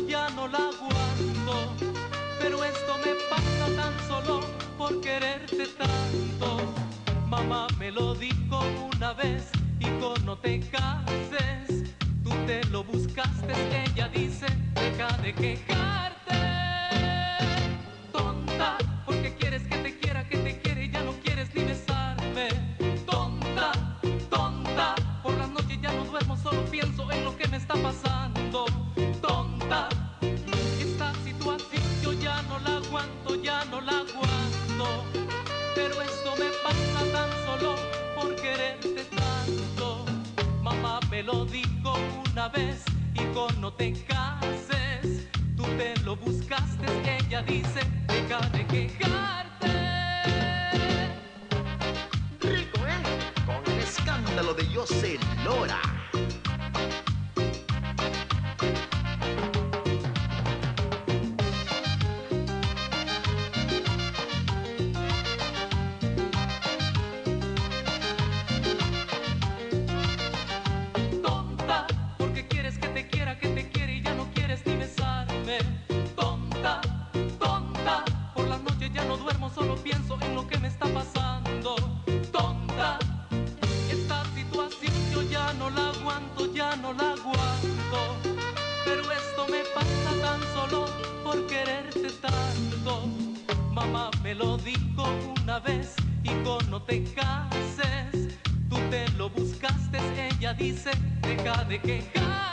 ya no la aguanto, pero esto me pasa tan solo por quererte tanto. Mamá me lo dijo una vez, hijo, no te cases, tú te lo buscaste. Ella dice, deja de quejarte, tonta, porque quieres que te quiere y ya no quieres ni besarme. Tonta, tonta, por las noches ya no duermo, solo pienso en lo que me está pasando. Tonta, esta situación yo ya no la aguanto, ya no la aguanto, pero esto me pasa tan solo por quererte tanto. Mamá me lo dijo una vez, hijo, no te cases, tú te lo buscaste. Ella dice, deja de quejarte. Rico, ¿eh? Con el escándalo de José Lora. Tonta, porque quieres que te quiere y ya no quieres ni besarme. Tonta, tonta, por las noches ya no duermo, solo pienso en lo que me está pasando. Tonta, esta situación yo ya no la aguanto, ya no la aguanto, pero esto me pasa tan solo por quererte tanto. Mamá me lo dijo una vez, hijo, no te cases, tú te lo buscaste. Ella dice, deja de quejar.